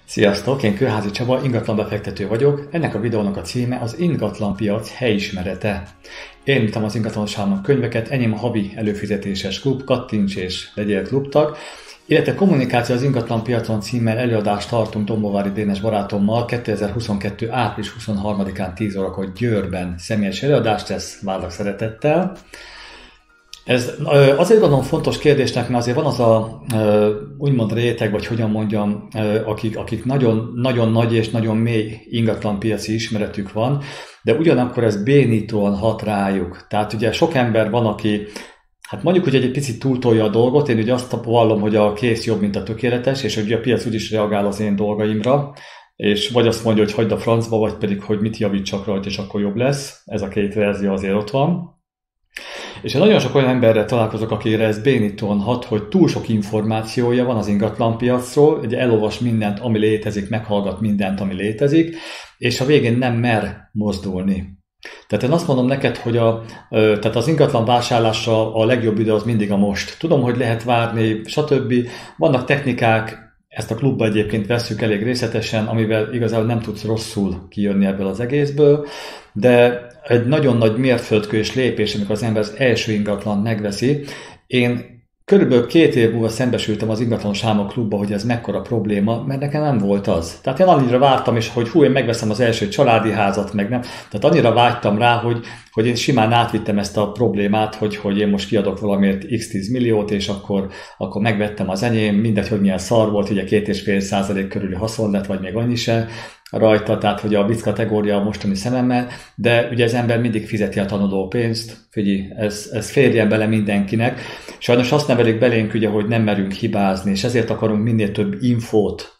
Sziasztok, én Kőházi Csaba, ingatlanbefektető vagyok. Ennek a videónak a címe az ingatlanpiac helyismerete. Én írtam az ingatlanosságnak könyveket, enyém a havi előfizetéses klub, kattints és legyél klubtag, illetve kommunikáció az ingatlanpiacon címmel előadást tartunk Dombovári Dénes barátommal 2022. április 23-án 10 órakor Győrben személyes előadást tesz, várlak szeretettel. Ez azért gondolom fontos kérdésnek, mert azért van az a úgymond réteg, vagy hogyan mondjam, akik nagyon, nagyon nagy és nagyon mély ingatlanpiaci ismeretük van, de ugyanakkor ez bénítóan hat rájuk. Tehát ugye sok ember van, aki, hát mondjuk, hogy egy picit túltolja a dolgot, én ugye azt vallom, hogy a kész jobb, mint a tökéletes, és ugye a piac úgyis reagál az én dolgaimra, és vagy azt mondja, hogy hagyd a francba, vagy pedig, hogy mit javítsak rajta, és akkor jobb lesz. Ez a két verzió azért ott van. És én nagyon sok olyan emberrel találkozok, akire ez bénítóan hat, hogy túl sok információja van az ingatlanpiacról, ugye elolvas mindent, ami létezik, meghallgat mindent, ami létezik, és a végén nem mer mozdulni. Tehát én azt mondom neked, hogy tehát az ingatlan vásárlásra a legjobb idő az mindig a most. Tudom, hogy lehet várni, stb. Vannak technikák, ezt a klubba egyébként vesszük elég részletesen, amivel igazából nem tudsz rosszul kijönni ebből az egészből, de egy nagyon nagy mérföldkő és lépés, amikor az ember az első ingatlan megveszi. Én körülbelül 2 év múlva szembesültem az ingatlanos álmok klubba, hogy ez mekkora probléma, mert nekem nem volt az. Tehát én annyira vártam is, hogy én megveszem az első családi házat, meg nem. Tehát annyira vágytam rá, hogy én simán átvittem ezt a problémát, hogy én most kiadok valamiért x10 milliót, és akkor megvettem az enyém, mindegy, hogy milyen szar volt, ugye 2,5% körüli haszon lett, vagy még annyi se rajta, tehát hogy a vicc kategória a mostani szememmel, de ugye az ember mindig fizeti a tanuló pénzt, figyelj, ez férjen bele mindenkinek. Sajnos azt nevelik belénk, ugye, hogy nem merünk hibázni, és ezért akarunk minél több infót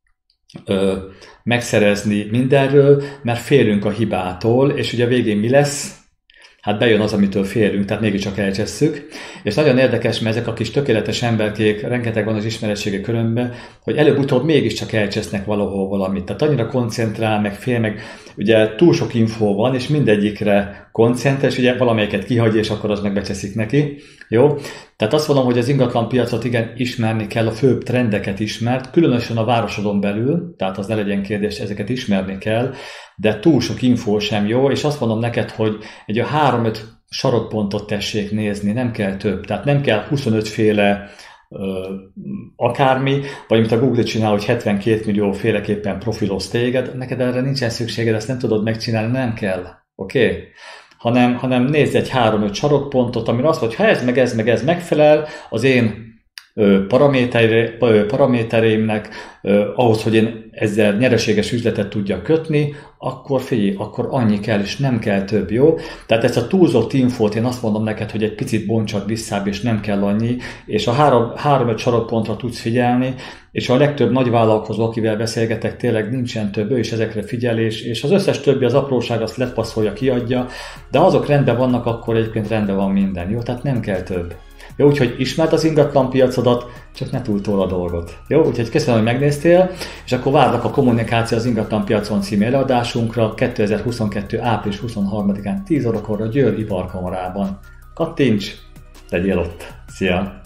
megszerezni mindenről, mert félünk a hibától, és ugye a végén mi lesz? Hát bejön az, amitől félünk, tehát mégiscsak elcsesszük. És nagyon érdekes, mert ezek a kis tökéletes emberkék, rengeteg van az ismeretsége körömben, hogy előbb-utóbb mégiscsak elcsesznek valahol valamit. Tehát annyira koncentrál, meg fél, meg ugye túl sok infó van, és mindegyikre koncentrál, és ugye valamelyiket kihagyja, és akkor az meg becseszik neki. Jó? Tehát azt mondom, hogy az ingatlan piacot igen ismerni kell, a főbb trendeket ismert, különösen a városodon belül, tehát az ne legyen kérdés, ezeket ismerni kell, de túl sok infó sem jó, és azt mondom neked, hogy egy 3-5 sarokpontot tessék nézni, nem kell több, tehát nem kell 25 féle akármi, vagy mint a Google csinál, hogy 72 millió féleképpen profiloz téged, neked erre nincsen szükséged, ezt nem tudod megcsinálni, nem kell, oké? Hanem nézz egy 3-5 sarokpontot, amire azt mondod, hogy ha ez meg ez megfelel az én paramétereimnek, ahhoz, hogy én ezzel nyereséges üzletet tudjak kötni, akkor figyelj, akkor annyi kell, és nem kell több, jó? Tehát ezt a túlzott infót én azt mondom neked, hogy egy picit bontsad visszább, és nem kell annyi, és a 3-5 sarokpontra tudsz figyelni, és a legtöbb nagyvállalkozó, akivel beszélgetek, tényleg nincsen több, ő is ezekre figyel, és az összes többi, az apróság, azt lepasszolja, kiadja, de azok rendben vannak, akkor egyébként rendben van minden, jó? Tehát nem kell több. Jó, úgyhogy ismerd az ingatlan piacodat, csak ne túltol a dolgot. Jó, úgyhogy köszönöm, hogy megnéztél, és akkor várlak a kommunikáció az ingatlan piacon című előadásunkra 2022. április 23-án 10 órakor a Győr Iparkamarában. Kattints, legyél ott! Szia!